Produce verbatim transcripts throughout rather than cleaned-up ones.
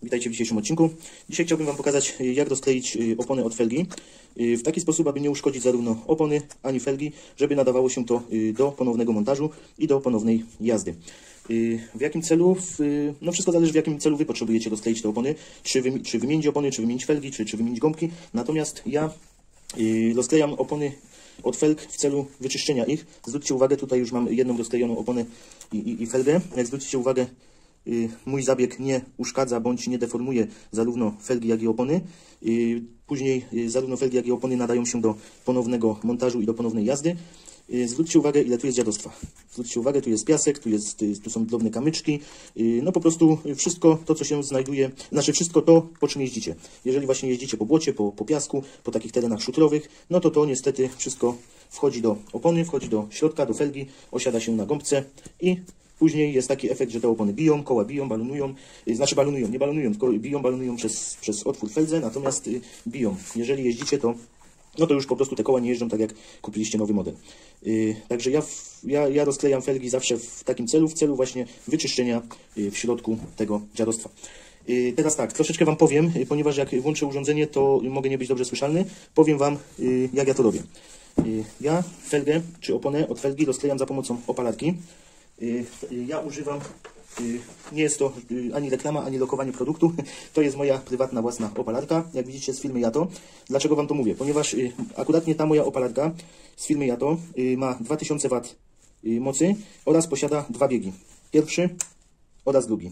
Witajcie w dzisiejszym odcinku. Dzisiaj chciałbym Wam pokazać, jak rozkleić opony od felgi w taki sposób, aby nie uszkodzić zarówno opony, ani felgi, żeby nadawało się to do ponownego montażu i do ponownej jazdy. W jakim celu? No wszystko zależy, w jakim celu Wy potrzebujecie rozkleić te opony, czy, wy, czy wymienić opony, czy wymienić felgi, czy, czy wymienić gąbki. Natomiast ja rozklejam opony od felg w celu wyczyszczenia ich. Zwróćcie uwagę, tutaj już mam jedną rozklejoną oponę i, i, i felgę. Jak zwrócicie uwagę, mój zabieg nie uszkadza bądź nie deformuje zarówno felgi, jak i opony. Później zarówno felgi, jak i opony nadają się do ponownego montażu i do ponownej jazdy. Zwróćcie uwagę, ile tu jest dziadostwa. Zwróćcie uwagę, tu jest piasek, tu, jest, tu są drobne kamyczki. No po prostu wszystko to, co się znajduje, znaczy wszystko to, po czym jeździcie. Jeżeli właśnie jeździcie po błocie, po, po piasku, po takich terenach szutrowych, no to to niestety wszystko wchodzi do opony, wchodzi do środka, do felgi, osiada się na gąbce i później jest taki efekt, że te opony biją, koła biją, balonują, znaczy balonują, nie balonują, tylko biją, balonują przez, przez otwór w feldze, natomiast biją. Jeżeli jeździcie, to no to już po prostu te koła nie jeżdżą tak, jak kupiliście nowy model. Yy, także ja, w, ja, ja rozklejam felgi zawsze w takim celu, w celu właśnie wyczyszczenia yy, w środku tego dziadostwa. Yy, teraz tak, troszeczkę Wam powiem, yy, ponieważ jak włączę urządzenie, to mogę nie być dobrze słyszalny. Powiem Wam, yy, jak ja to robię. Yy, ja felgę, czy oponę od felgi rozklejam za pomocą opalarki. Yy, yy, ja używam... Nie jest to ani reklama, ani lokowanie produktu. To jest moja prywatna, własna opalarka. Jak widzicie z firmy Jato. Dlaczego Wam to mówię? Ponieważ akuratnie ta moja opalarka z firmy Jato ma dwa tysiące watów mocy oraz posiada dwa biegi. Pierwszy oraz drugi.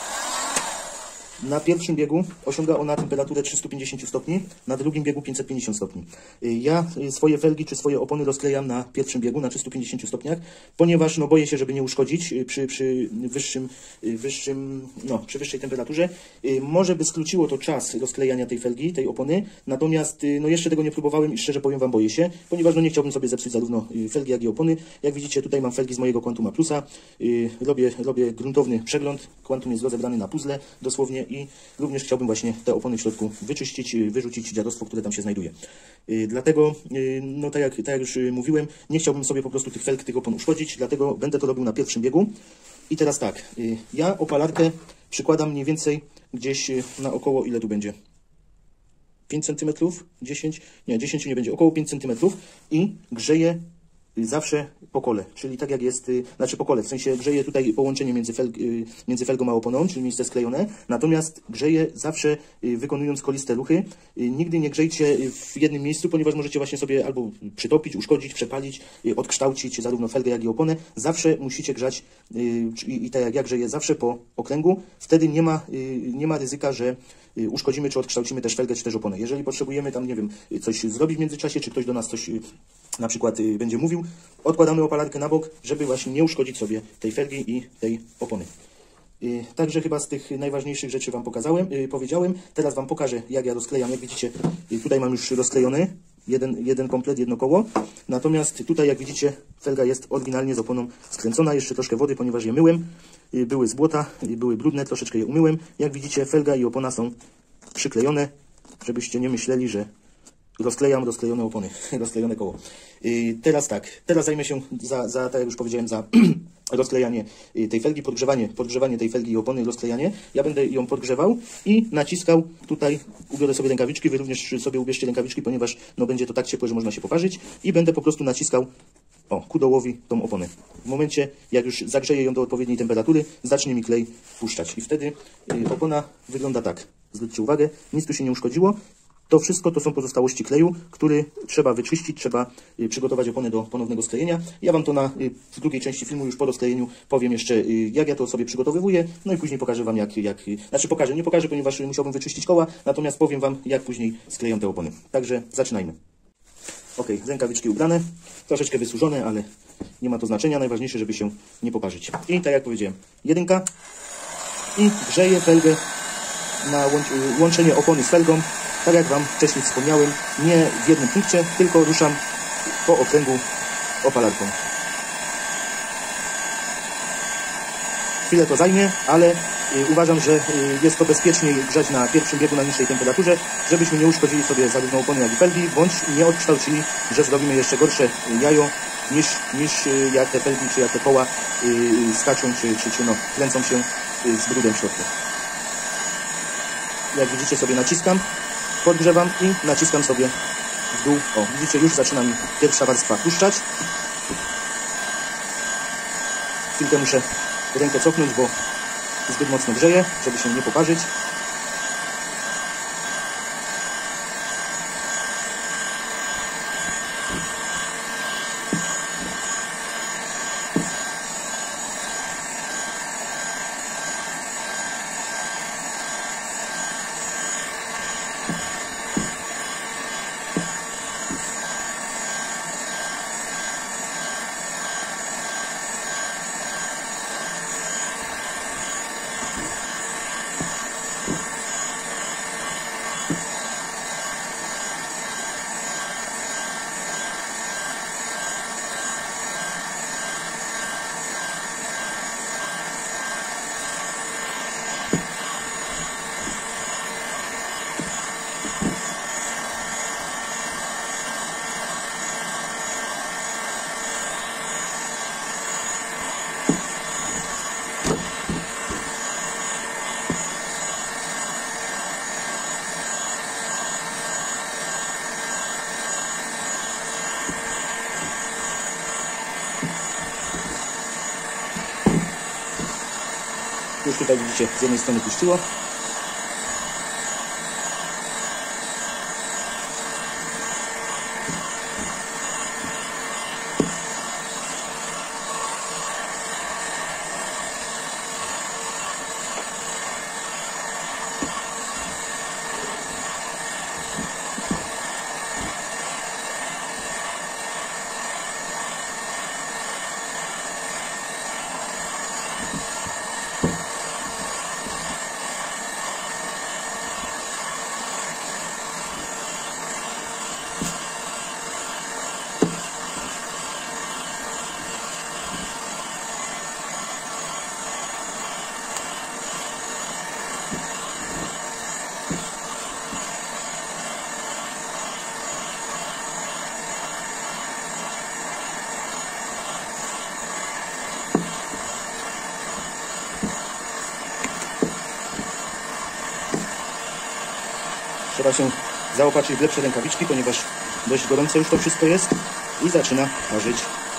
Na pierwszym biegu osiąga ona temperaturę trzysta pięćdziesiąt stopni, na drugim biegu pięćset pięćdziesiąt stopni. Ja swoje felgi czy swoje opony rozklejam na pierwszym biegu na trzystu pięćdziesięciu stopniach, ponieważ no, boję się, żeby nie uszkodzić przy, przy, wyższym, wyższym, no, przy wyższej temperaturze. Może by skróciło to czas rozklejania tej felgi, tej opony, natomiast no, jeszcze tego nie próbowałem i szczerze powiem Wam, boję się, ponieważ no, nie chciałbym sobie zepsuć zarówno felgi, jak i opony. Jak widzicie, tutaj mam felgi z mojego Quantuma Plusa. Robię, robię gruntowny przegląd. Quantum jest rozebrany na puzzle dosłownie. I również chciałbym właśnie te opony w środku wyczyścić, wyrzucić dziadostwo, które tam się znajduje. Yy, dlatego, yy, no tak jak, tak jak już mówiłem, nie chciałbym sobie po prostu tych felg, tych opon uszkodzić, dlatego będę to robił na pierwszym biegu. I teraz tak, yy, ja opalarkę przykładam mniej więcej gdzieś na około, ile tu będzie? pięć centymetrów? dziesięć? Nie, dziesięć nie będzie, około pięć centymetrów i grzeję zawsze po kole, czyli tak jak jest, znaczy po kole, w sensie grzeję tutaj połączenie między, felg, między felgą a oponą, czyli miejsce sklejone, natomiast grzeję zawsze wykonując koliste ruchy. Nigdy nie grzejcie w jednym miejscu, ponieważ możecie właśnie sobie albo przytopić, uszkodzić, przepalić, odkształcić zarówno felgę, jak i oponę. Zawsze musicie grzać i, i tak jak ja grzeję, zawsze po okręgu, wtedy nie ma, nie ma ryzyka, że uszkodzimy, czy odkształcimy też felgę, czy też oponę. Jeżeli potrzebujemy tam, nie wiem, coś zrobić w międzyczasie, czy ktoś do nas coś na przykład będzie mówił, odkładamy opalarkę na bok, żeby właśnie nie uszkodzić sobie tej felgi i tej opony. Także chyba z tych najważniejszych rzeczy Wam pokazałem, powiedziałem. Teraz Wam pokażę, jak ja rozklejam. Jak widzicie, tutaj mam już rozklejony jeden, jeden komplet, jedno koło. Natomiast tutaj, jak widzicie, felga jest oryginalnie z oponą skręcona. Jeszcze troszkę wody, ponieważ je myłem. Były z błota, były brudne, troszeczkę je umyłem. Jak widzicie, felga i opona są przyklejone, żebyście nie myśleli, że rozklejam rozklejone opony, rozklejone koło. Yy, teraz tak, teraz zajmę się, za, za, tak jak już powiedziałem, za rozklejanie tej felgi, podgrzewanie, podgrzewanie tej felgi i opony, rozklejanie. Ja będę ją podgrzewał i naciskał tutaj, ubiorę sobie rękawiczki, Wy również sobie ubierzcie rękawiczki, ponieważ no, będzie to tak ciepłe, że można się poparzyć i będę po prostu naciskał o, ku dołowi tą oponę. W momencie, jak już zagrzeję ją do odpowiedniej temperatury, zacznie mi klej puszczać i wtedy yy, opona wygląda tak. Zwróćcie uwagę, nic tu się nie uszkodziło. To wszystko to są pozostałości kleju, który trzeba wyczyścić, trzeba y, przygotować oponę do ponownego sklejenia. Ja Wam to na, y, w drugiej części filmu już po rozklejeniu powiem jeszcze, y, jak ja to sobie przygotowywuję, no i później pokażę Wam, jak, jak y, znaczy pokażę, nie pokażę, ponieważ musiałbym wyczyścić koła, natomiast powiem Wam, jak później skleję te opony. Także zaczynajmy. Ok, rękawiczki ubrane, troszeczkę wysłużone, ale nie ma to znaczenia, najważniejsze, żeby się nie poparzyć. I tak jak powiedziałem, jedynka i grzeję felgę na łącz, y, łączenie opony z felgą. Tak jak Wam wcześniej wspomniałem, nie w jednym punkcie, tylko ruszam po okręgu opalarką. Chwilę to zajmie, ale y, uważam, że y, jest to bezpieczniej grzać na pierwszym biegu na niższej temperaturze, żebyśmy nie uszkodzili sobie zarówno opony, jak i felgi, bądź nie odkształcili, że zrobimy jeszcze gorsze jajo niż, niż y, jak te felgi czy jak te koła y, skaczą czy, czy, czy no, kręcą się y, z brudem w środku. Jak widzicie, sobie naciskam, podgrzewam i naciskam sobie w dół. O, widzicie, już zaczyna mi pierwsza warstwa puszczać. Chwilkę muszę rękę cofnąć, bo zbyt mocno grzeje, żeby się nie poparzyć. Już tutaj widzicie, z jednej strony puściło. Trzeba się zaopatrzyć w lepsze rękawiczki, ponieważ dość gorące już to wszystko jest i zaczyna parzyć.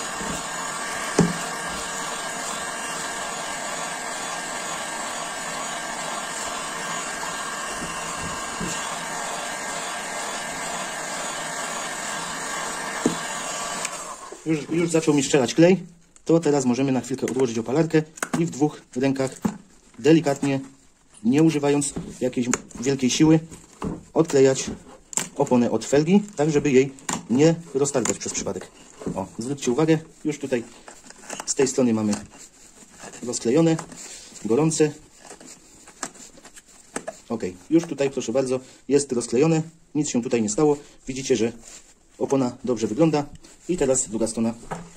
Już, już zaczął mi strzelać klej, to teraz możemy na chwilkę odłożyć opalarkę i w dwóch rękach delikatnie, nie używając jakiejś wielkiej siły, odklejać oponę od felgi, tak żeby jej nie roztargać przez przypadek. O, zwróćcie uwagę, już tutaj z tej strony mamy rozklejone, gorące. Ok, już tutaj, proszę bardzo, jest rozklejone, nic się tutaj nie stało. Widzicie, że opona dobrze wygląda. I teraz druga strona.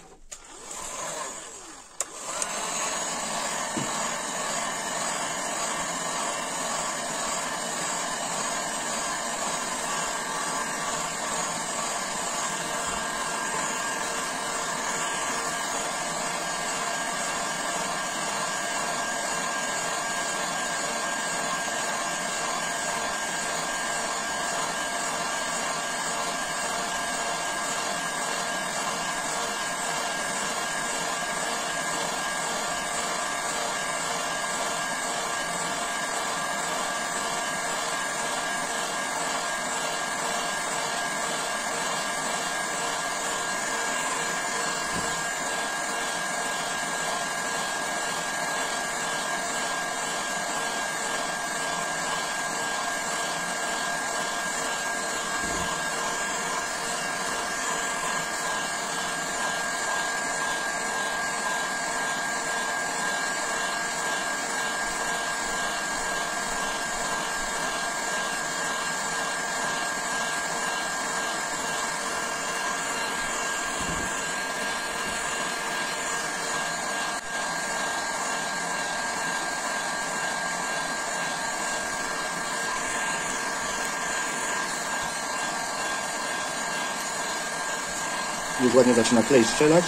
Już ładnie zaczyna klej strzelać.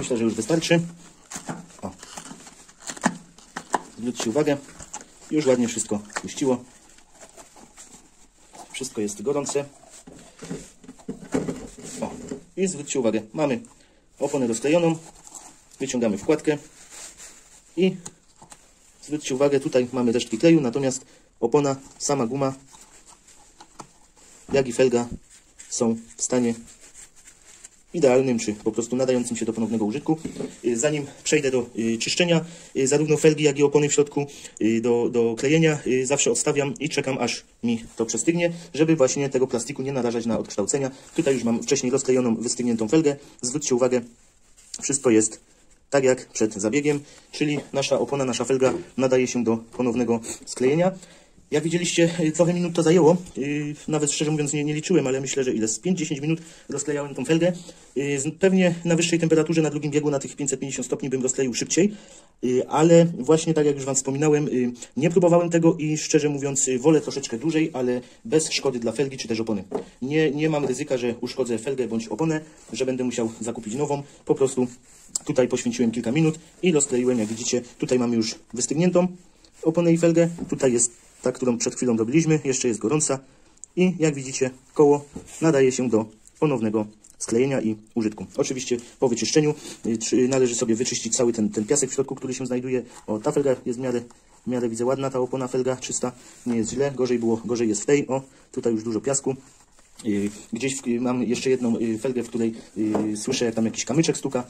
Myślę, że już wystarczy. O. Zwróćcie uwagę, już ładnie wszystko puściło. Wszystko jest gorące. O. I zwróćcie uwagę, mamy oponę rozklejoną. Wyciągamy wkładkę i zwróćcie uwagę, tutaj mamy resztki kleju, natomiast opona, sama guma, jak i felga są w stanie idealnym, czy po prostu nadającym się do ponownego użytku. Zanim przejdę do czyszczenia zarówno felgi, jak i opony w środku do, do klejenia, zawsze odstawiam i czekam, aż mi to przestygnie, żeby właśnie tego plastiku nie narażać na odkształcenia. Tutaj już mam wcześniej rozklejoną, wystygniętą felgę. Zwróćcie uwagę, wszystko jest tak jak przed zabiegiem, czyli nasza opona, nasza felga nadaje się do ponownego sklejenia. Jak widzieliście, trochę minut to zajęło, nawet szczerze mówiąc nie, nie liczyłem, ale myślę, że ile z pięć do dziesięciu minut rozklejałem tą felgę. Pewnie na wyższej temperaturze, na drugim biegu, na tych pięćset pięćdziesiąt stopni bym rozkleił szybciej, ale właśnie tak jak już Wam wspominałem, nie próbowałem tego i szczerze mówiąc wolę troszeczkę dłużej, ale bez szkody dla felgi czy też opony. Nie, nie mam ryzyka, że uszkodzę felgę bądź oponę, że będę musiał zakupić nową, po prostu tutaj poświęciłem kilka minut i rozkleiłem, jak widzicie, tutaj mamy już wystygniętą oponę i felgę, tutaj jest ta, którą przed chwilą robiliśmy, jeszcze jest gorąca i jak widzicie, koło nadaje się do ponownego sklejenia i użytku. Oczywiście po wyczyszczeniu y, należy sobie wyczyścić cały ten, ten piasek w środku, który się znajduje. O, ta felga jest w miarę, w miarę widzę ładna, ta opona felga czysta, nie jest źle, gorzej było, gorzej jest w tej, o, tutaj już dużo piasku. Y, gdzieś w, y, mam jeszcze jedną y, felgę, w której y, słyszę, jak tam jakiś kamyczek stuka.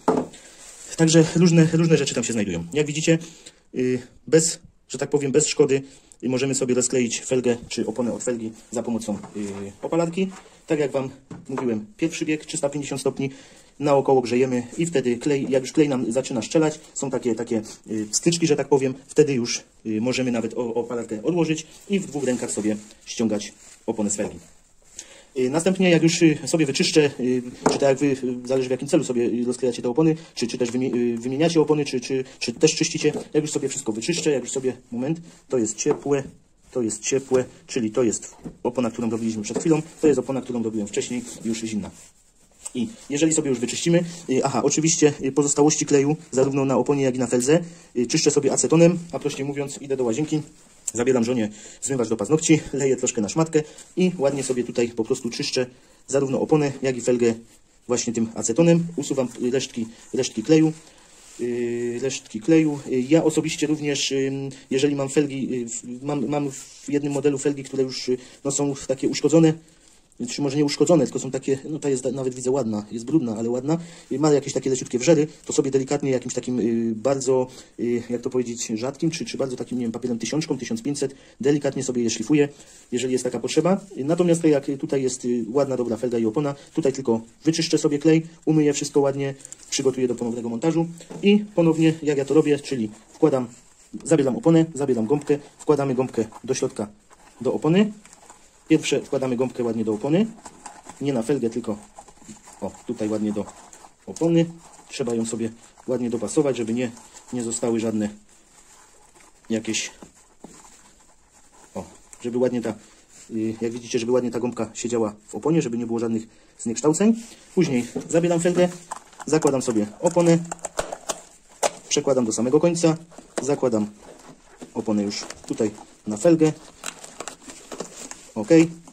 Także różne, różne rzeczy tam się znajdują. Jak widzicie, y, bez, że tak powiem, bez szkody i możemy sobie rozkleić felgę czy oponę od felgi za pomocą yy, opalarki. Tak jak Wam mówiłem, pierwszy bieg trzysta pięćdziesiąt stopni, naokoło grzejemy i wtedy klej, jak już klej nam zaczyna strzelać, są takie, takie yy, styczki, że tak powiem, wtedy już yy, możemy nawet o, opalarkę odłożyć i w dwóch rękach sobie ściągać oponę z felgi. Następnie, jak już sobie wyczyszczę, czy tak jak Wy, zależy w jakim celu sobie rozklejacie te opony, czy, czy też wymieniacie opony, czy, czy, czy też czyścicie, jak już sobie wszystko wyczyszczę, jak już sobie, moment, to jest ciepłe, to jest ciepłe, czyli to jest opona, którą robiliśmy przed chwilą, to jest opona, którą robiłem wcześniej, już zimna. I jeżeli sobie już wyczyścimy, aha, oczywiście pozostałości kleju, zarówno na oponie, jak i na feldze, czyszczę sobie acetonem, a prościej mówiąc, idę do łazienki, zabieram żonie zmywacz do paznokci, leję troszkę na szmatkę i ładnie sobie tutaj po prostu czyszczę zarówno oponę, jak i felgę właśnie tym acetonem. Usuwam resztki, resztki kleju. Resztki kleju. Ja osobiście również, jeżeli mam felgi, mam, mam w jednym modelu felgi, które już no, są takie uszkodzone, czy może nie uszkodzone, tylko są takie, no ta jest nawet widzę ładna, jest brudna, ale ładna, ma jakieś takie leciutkie wrzery, to sobie delikatnie jakimś takim y, bardzo, y, jak to powiedzieć, rzadkim, czy, czy bardzo takim, nie wiem, papierem tysiączką, tysiąc pięćset, delikatnie sobie je szlifuję, jeżeli jest taka potrzeba. Natomiast jak tutaj jest y, ładna, dobra felga i opona, tutaj tylko wyczyszczę sobie klej, umyję wszystko ładnie, przygotuję do ponownego montażu i ponownie, jak ja to robię, czyli wkładam, zabieram oponę, zabieram gąbkę, wkładamy gąbkę do środka, do opony. Pierwsze wkładamy gąbkę ładnie do opony, nie na felgę, tylko o, tutaj ładnie do opony. Trzeba ją sobie ładnie dopasować, żeby nie, nie zostały żadne jakieś, o, żeby ładnie ta, jak widzicie, żeby ładnie ta gąbka siedziała w oponie, żeby nie było żadnych zniekształceń. Później zabieram felgę, zakładam sobie oponę, przekładam do samego końca, zakładam oponę już tutaj na felgę. Ok,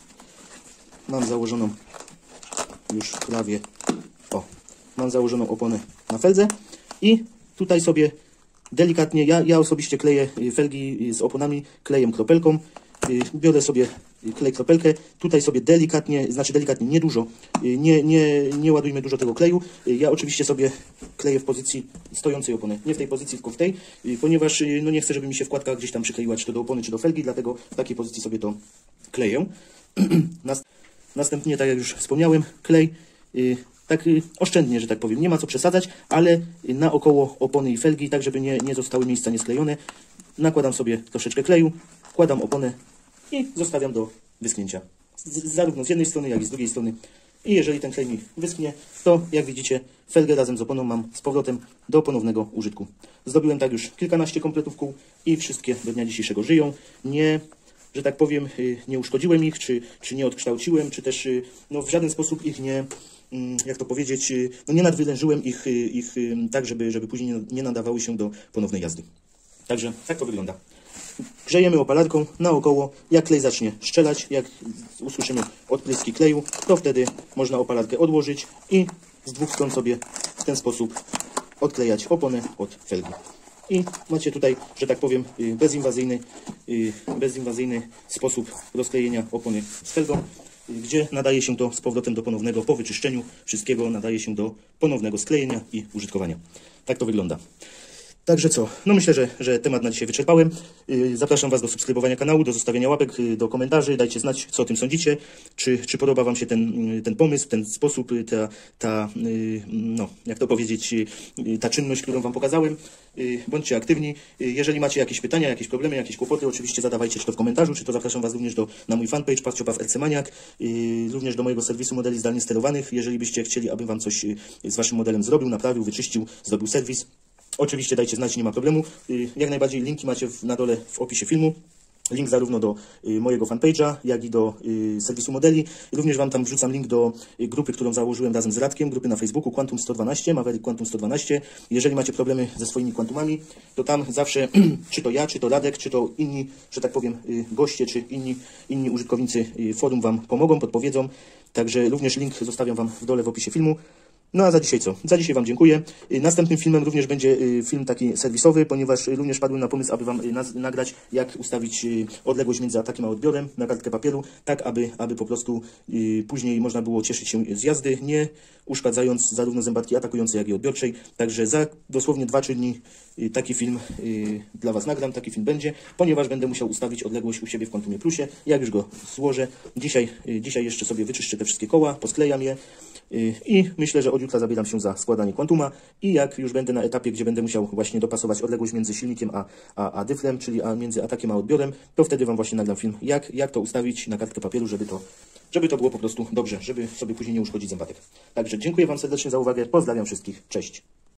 mam założoną już prawie, o, mam założoną oponę na feldze i tutaj sobie delikatnie, ja, ja osobiście kleję felgi z oponami klejem kropelką, biorę sobie klej kropelkę, tutaj sobie delikatnie, znaczy delikatnie, nie dużo, nie, nie, nie ładujmy dużo tego kleju, ja oczywiście sobie kleję w pozycji stojącej opony, nie w tej pozycji, tylko w tej, ponieważ no nie chcę, żeby mi się wkładka gdzieś tam przykleiła, czy to do opony, czy do felgi, dlatego w takiej pozycji sobie to kleję. Następnie, tak jak już wspomniałem, klej tak oszczędnie, że tak powiem, nie ma co przesadzać, ale naokoło opony i felgi, tak żeby nie, nie zostały miejsca niesklejone, nakładam sobie troszeczkę kleju, wkładam oponę i zostawiam do wyschnięcia. Z, zarówno z jednej strony, jak i z drugiej strony. I jeżeli ten klej mi wyschnie, to jak widzicie, felgę razem z oponą mam z powrotem do ponownego użytku. Zdobyłem tak już kilkanaście kompletów kół i wszystkie do dnia dzisiejszego żyją. Nie że tak powiem, nie uszkodziłem ich, czy, czy nie odkształciłem, czy też no, w żaden sposób ich nie, jak to powiedzieć, no, nie nadwylężyłem ich, ich tak, żeby, żeby później nie nadawały się do ponownej jazdy. Także tak to wygląda. Grzejemy opalarką naokoło, jak klej zacznie szczelać, jak usłyszymy odpryski kleju, to wtedy można opalarkę odłożyć i z dwóch stron sobie w ten sposób odklejać oponę od felgi. I macie tutaj, że tak powiem, bezinwazyjny, bezinwazyjny sposób rozklejenia opony z felgą, gdzie nadaje się to z powrotem do ponownego, po wyczyszczeniu wszystkiego nadaje się do ponownego sklejenia i użytkowania. Tak to wygląda. Także co? No myślę, że, że temat na dzisiaj wyczerpałem. Zapraszam Was do subskrybowania kanału, do zostawiania łapek, do komentarzy. Dajcie znać, co o tym sądzicie. Czy, czy podoba Wam się ten, ten pomysł, ten sposób, ta, ta, no, jak to powiedzieć, ta czynność, którą Wam pokazałem. Bądźcie aktywni. Jeżeli macie jakieś pytania, jakieś problemy, jakieś kłopoty, oczywiście zadawajcie czy to w komentarzu, czy to zapraszam Was również do, na mój fanpage Patrzciopaw R C Maniak, również do mojego serwisu modeli zdalnie sterowanych. Jeżeli byście chcieli, abym Wam coś z Waszym modelem zrobił, naprawił, wyczyścił, zrobił serwis, oczywiście dajcie znać, nie ma problemu. Jak najbardziej linki macie na dole w opisie filmu. Link zarówno do mojego fanpage'a, jak i do serwisu modeli. Również Wam tam wrzucam link do grupy, którą założyłem razem z Radkiem, grupy na Facebooku Quantum sto dwanaście, Maverick Quantum sto dwanaście. Jeżeli macie problemy ze swoimi Quantumami, to tam zawsze, czy to ja, czy to Radek, czy to inni, że tak powiem, goście, czy inni, inni użytkownicy forum Wam pomogą, podpowiedzą. Także również link zostawiam Wam w dole w opisie filmu. No a za dzisiaj co? Za dzisiaj Wam dziękuję. Następnym filmem również będzie film taki serwisowy, ponieważ również padłem na pomysł, aby Wam nagrać, jak ustawić odległość między atakiem a odbiorem na kartkę papieru, tak aby, aby po prostu później można było cieszyć się z jazdy, nie uszkadzając zarówno zębatki atakującej, jak i odbiorczej. Także za dosłownie dwa trzy dni taki film dla Was nagram, taki film będzie, ponieważ będę musiał ustawić odległość u siebie w Quantumie Plusie. Jak już go złożę, dzisiaj, dzisiaj jeszcze sobie wyczyszczę te wszystkie koła, posklejam je i myślę, że od jutra zabieram się za składanie Quantuma i jak już będę na etapie, gdzie będę musiał właśnie dopasować odległość między silnikiem a, a, a dyflem, czyli a między atakiem a odbiorem, to wtedy Wam właśnie nagram film, jak, jak to ustawić na kartkę papieru, żeby to, żeby to było po prostu dobrze, żeby sobie później nie uszkodzić zębatek. Także dziękuję Wam serdecznie za uwagę, pozdrawiam wszystkich, cześć!